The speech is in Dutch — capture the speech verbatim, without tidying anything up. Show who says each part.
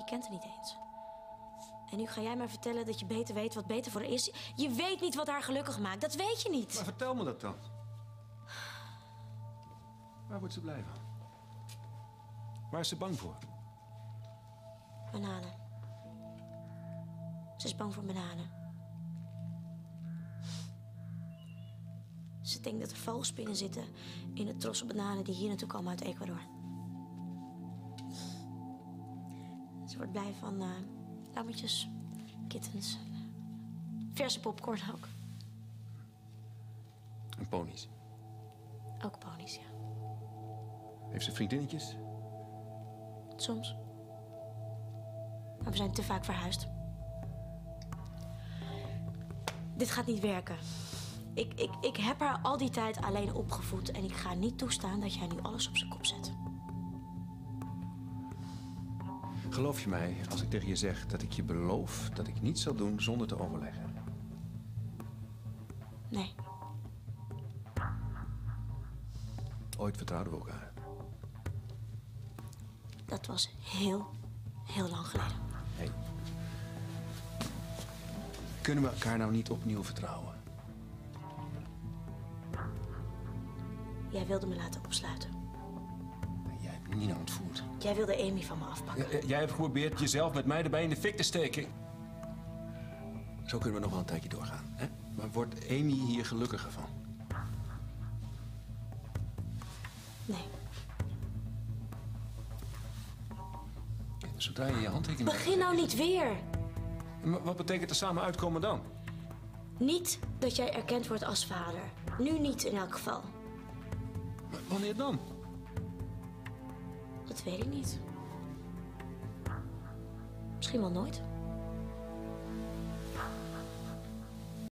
Speaker 1: Je kent haar niet eens. En nu ga jij maar vertellen dat je beter weet wat beter voor haar is. Je weet niet wat haar gelukkig maakt. Dat weet je niet.
Speaker 2: Maar vertel me dat dan. Waar wordt ze blij van? Waar is ze bang voor?
Speaker 1: Bananen. Ze is bang voor bananen. Ze denkt dat er vogelspinnen zitten in de trossen bananen die hier naartoe komen uit Ecuador. Ze wordt blij van uh, lammetjes, kittens, verse popcorn ook.
Speaker 2: En ponies.
Speaker 1: Ook ponies, ja.
Speaker 2: Heeft ze vriendinnetjes?
Speaker 1: Soms. Maar we zijn te vaak verhuisd. Dit gaat niet werken. Ik, ik, ik heb haar al die tijd alleen opgevoed en ik ga niet toestaan dat jij nu alles op zijn kop zet.
Speaker 2: Geloof je mij als ik tegen je zeg dat ik je beloof dat ik niets zal doen zonder te overleggen?
Speaker 1: Nee.
Speaker 2: Ooit vertrouwden we elkaar.
Speaker 1: Dat was heel, heel lang geleden.
Speaker 2: Hey. Kunnen we elkaar nou niet opnieuw vertrouwen?
Speaker 1: Jij wilde me laten opsluiten.
Speaker 2: Jij hebt Nina ontvoerd.
Speaker 1: Jij wilde Amy van me afpakken.
Speaker 2: Ja, jij hebt geprobeerd jezelf met mij erbij in de fik te steken. Zo kunnen we nog wel een tijdje doorgaan. Hè? Maar wordt Amy hier gelukkiger van?
Speaker 1: Nee.
Speaker 2: Zodra je je handtekening...
Speaker 1: Begin nou niet weer.
Speaker 2: Maar wat betekent er samen uitkomen dan?
Speaker 1: Niet dat jij erkend wordt als vader. Nu niet in elk geval.
Speaker 2: Maar wanneer dan?
Speaker 1: Dat weet ik niet. Misschien wel nooit.